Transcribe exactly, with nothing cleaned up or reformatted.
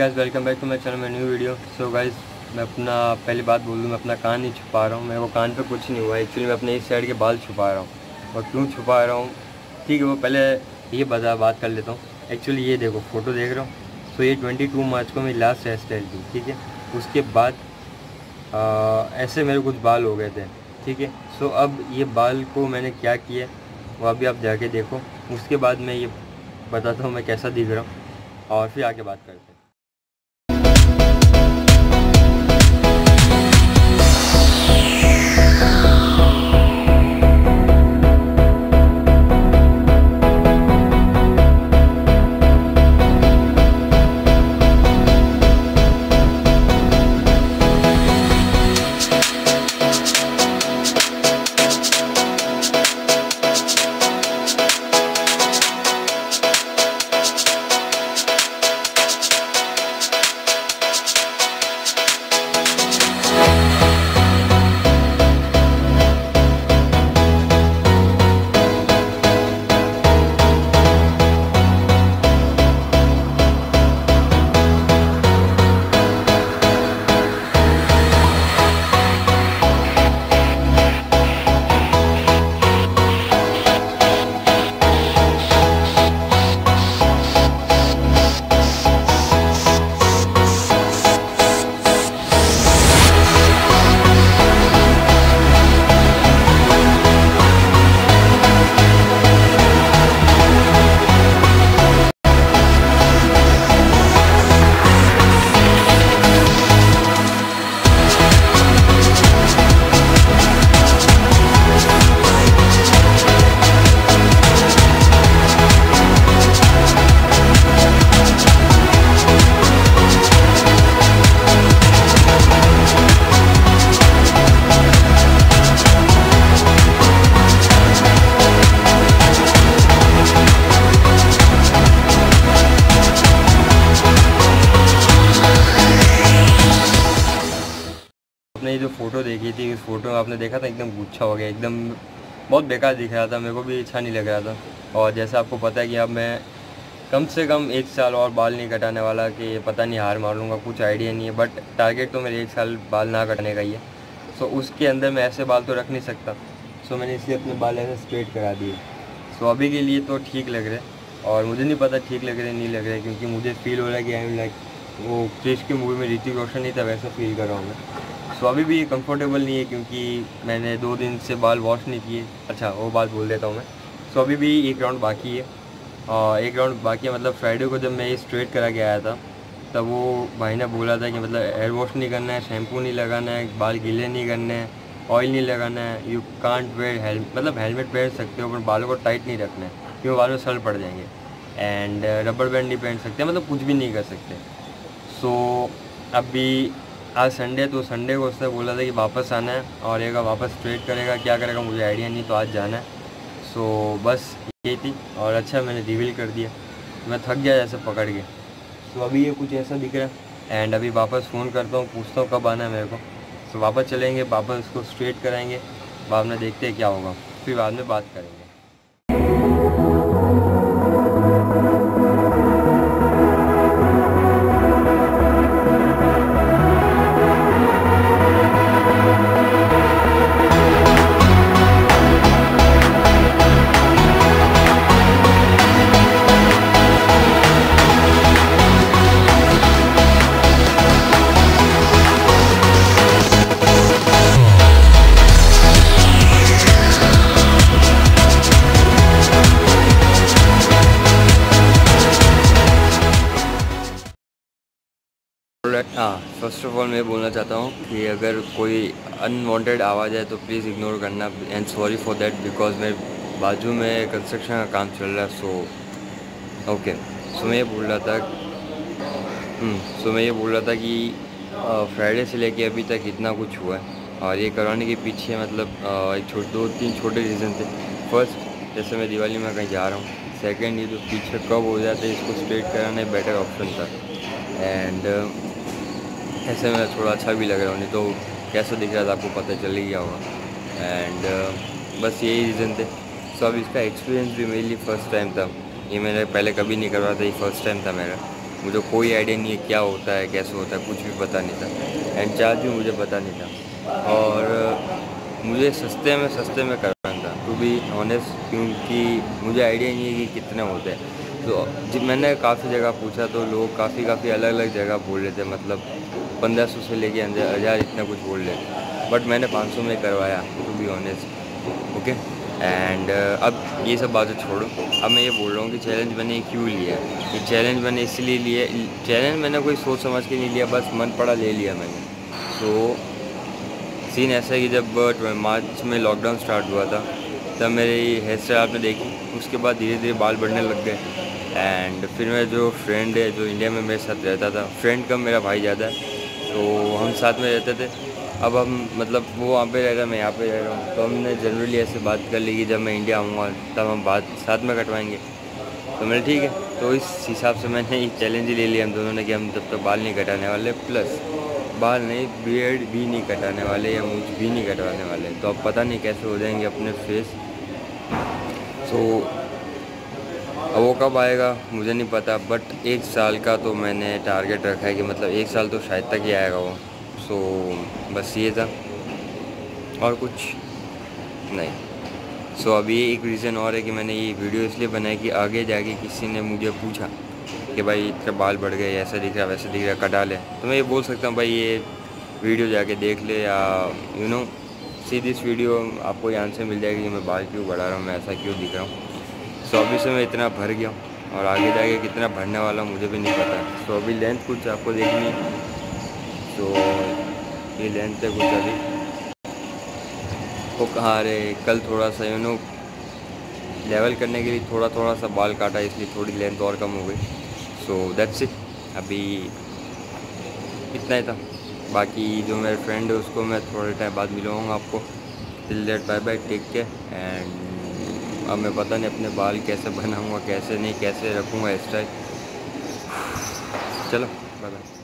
Guys, welcome back to my channel में new video. So guys, मैं अपना पहली बात बोल दूँ, मैं अपना कान नहीं छुपा रहा हूँ। मेरे को कान पे कुछ नहीं हुआ। एक्चुअली मैं अपने इस साइड के बाल छुपा रहा हूँ। और क्यों छुपा रहा हूँ, ठीक है, वो पहले ये बता बात कर लेता हूँ। एक्चुअली ये देखो, फोटो देख रहा हूँ। सो ये ट्वेंटी टू मार्च को मेरी लास्ट हेयर स्टाइल थी, ठीक है। उसके बाद आ, ऐसे मेरे कुछ बाल हो गए थे, ठीक है। सो अब ये बाल को मैंने क्या किया वो अभी आप जाके देखो। उसके बाद मैं ये बताता हूँ मैं कैसा दिख रहा हूँ, और फिर आगे बात करते हैं। आपने ये जो फ़ोटो देखी थी, उस फोटो में आपने देखा था एकदम गुच्छा हो गया, एकदम बहुत बेकार दिख रहा था। मेरे को भी अच्छा नहीं लग रहा था। और जैसा आपको पता है कि अब मैं कम से कम एक साल और बाल नहीं कटाने वाला, कि पता नहीं हार मार लूँगा, कुछ आइडिया नहीं है। बट टारगेट तो मेरे एक साल बाल ना कटने का ही है। सो उसके अंदर मैं ऐसे बाल तो रख नहीं सकता। सो मैंने इसलिए अपने बाल ऐसे स्ट्रेट करा दिए। सो अभी के लिए तो ठीक लग रहे, और मुझे नहीं पता ठीक लग रहे नहीं लग रहे, क्योंकि मुझे फील हो रहा है कि आई एम लाइक वो क्रिश की मूवी में ऋतिक रोशन नहीं था, वैसा फील कर रहा हूँ मैं। सो अभी भी कंफर्टेबल नहीं है, क्योंकि मैंने दो दिन से बाल वॉश नहीं किए। अच्छा, वो बात बोल देता हूँ मैं। सो अभी भी एक राउंड बाकी है, और एक राउंड बाकी है। मतलब फ्राइडे को जब मैं ये स्ट्रेट करा के आया था, तब वो भाई ने बोला था कि मतलब हेयर वॉश नहीं करना है, शैम्पू नहीं लगाना है, बाल गीले नहीं करने हैं, ऑयल नहीं लगाना है, यू कांट वेयर हेलमेट। मतलब हेलमेट पहन सकते हो पर बालों को टाइट नहीं रखना है, क्योंकि बालों में सड़ पड़ जाएंगे। एंड रबर बैंड नहीं पहन सकते, मतलब कुछ भी नहीं कर सकते। सो so, अभी आज संडे, तो संडे को उसने बोला था कि वापस आना है, और एक वापस स्ट्रेट करेगा, क्या करेगा मुझे आइडिया नहीं, तो आज जाना है। सो so, बस यही थी। और अच्छा, मैंने रिवील कर दिया। मैं थक गया जैसे पकड़ के। सो so, अभी ये कुछ ऐसा दिख रहा है। एंड अभी वापस फ़ोन करता हूँ, पूछता हूँ कब आना है मेरे को। सो so, वापस चलेंगे, वापस उसको स्ट्रेट कराएंगे, बाद में देखते हैं क्या होगा, फिर बाद में बात करेंगे। हाँ, फर्स्ट ऑफ ऑल मैं बोलना चाहता हूँ कि अगर कोई अनवांटेड आवाज़ है तो प्लीज़ इग्नोर करना, and sorry for that, because मेरे बाजू में कंस्ट्रक्शन का काम चल रहा है। सो ओके, सो मैं ये बोल रहा था सो मैं ये बोल रहा था कि फ्राइडे से लेके अभी तक इतना कुछ हुआ है, और ये करवाने के पीछे मतलब एक छोटे दो तीन छोटे रीज़न थे। फर्स्ट, जैसे मैं दिवाली में कहीं जा रहा हूँ। सेकंड, ये जो पीछे कब हो जाता है, इसको स्ट्रेट कराना बेटर ऑप्शन था। एंड ऐसे में थोड़ा अच्छा भी लग रहा हूँ, नहीं तो कैसा दिख रहा था आपको पता चल ही गया होगा। एंड uh, बस यही रीज़न थे। सो so, अब इसका एक्सपीरियंस भी मेरे लिए फ़र्स्ट टाइम था। ये मैंने पहले कभी नहीं करवाया था, ये फ़र्स्ट टाइम था मेरा। मुझे कोई आइडिया नहीं है क्या होता है, कैसे होता है, कुछ भी पता नहीं था। एंड चार्ज भी मुझे पता नहीं था, और मुझे सस्ते में सस्ते में करवाना था टू बी ऑनेस्ट, क्योंकि मुझे आइडिया ही नहीं है कि कितने होते हैं। तो जब मैंने काफ़ी जगह पूछा तो लोग काफ़ी काफ़ी अलग अलग जगह बोल रहे थे, मतलब पंद्रह सौ से लेके हज़ार इतना कुछ बोल रहे थे, बट मैंने पाँच सौ में करवाया to be honest. Okay, and अब ये सब बातें छोड़ो, अब मैं ये बोल रहा हूँ कि चैलेंज मैंने क्यों लिया। ये चैलेंज मैंने इसलिए लिया, चैलेंज मैंने कोई सोच समझ के नहीं लिया, बस मन पड़ा ले लिया मैंने। तो सीन ऐसा है कि जब मार्च में लॉकडाउन स्टार्ट हुआ था तब मेरी हेयर स्टाइल आपने देखी, उसके बाद धीरे धीरे बाल बढ़ने लग गए। एंड फिर मेरा जो फ्रेंड है जो इंडिया में मेरे साथ रहता था, फ्रेंड कम मेरा भाई ज़्यादा है, तो हम साथ में रहते थे। अब हम मतलब वो वहाँ पे रह रहा है, मैं यहाँ पे रह रहा हूँ, तो हमने जनरली ऐसे बात कर ली कि जब मैं इंडिया आऊँगा तब हम बात साथ में कटवाएंगे। तो मैंने ठीक है, तो इस हिसाब से मैंने ये चैलेंज ही ले लिया हम दोनों ने कि हम जब तक बाल नहीं कटाने वाले, प्लस बाल नहीं बियर्ड भी नहीं कटाने वाले या मूंछ भी नहीं कटवाने वाले। तो अब पता नहीं कैसे हो जाएंगे अपने फेस। सो अब वो कब आएगा मुझे नहीं पता, बट एक साल का तो मैंने टारगेट रखा है कि मतलब एक साल तो शायद तक ही आएगा वो। सो बस ये था और कुछ नहीं। सो so, अभी एक रीज़न और है कि मैंने ये वीडियो इसलिए बनाई कि आगे जाके किसी ने मुझे पूछा कि भाई इतने बाल बढ़ गए, ऐसा दिख रहा वैसे दिख रहा, कटा ले, तो मैं ये बोल सकता हूँ भाई ये वीडियो जाके देख ले, या you know see this video, आपको ये आंसर मिल जाएगी कि मैं बाल क्यों बढ़ा रहा हूँ, मैं ऐसा क्यों दिख रहा हूँ। सो अभी से मैं इतना भर गया हूँ और आगे जाके कितना भरने वाला मुझे भी नहीं पता। सो अभी लेंथ कुछ आपको देखनी है, तो ये लेंथ है कुछ अभी तो कहाँ रहे, कल थोड़ा सा यू नो लेवल करने के लिए थोड़ा थोड़ा सा बाल काटा, इसलिए थोड़ी लेंथ और कम हो गई। सो दैट्स इट, अभी इतना ही था। बाकी जो मेरे फ्रेंड है उसको मैं थोड़े टाइम बाद मिलूँगा आपको। Till that bye bye, take care. And अब मैं पता नहीं अपने बाल कैसे बनाऊँगा, कैसे नहीं, कैसे रखूँगा हेयर स्टाइल। चलो बाय बाय।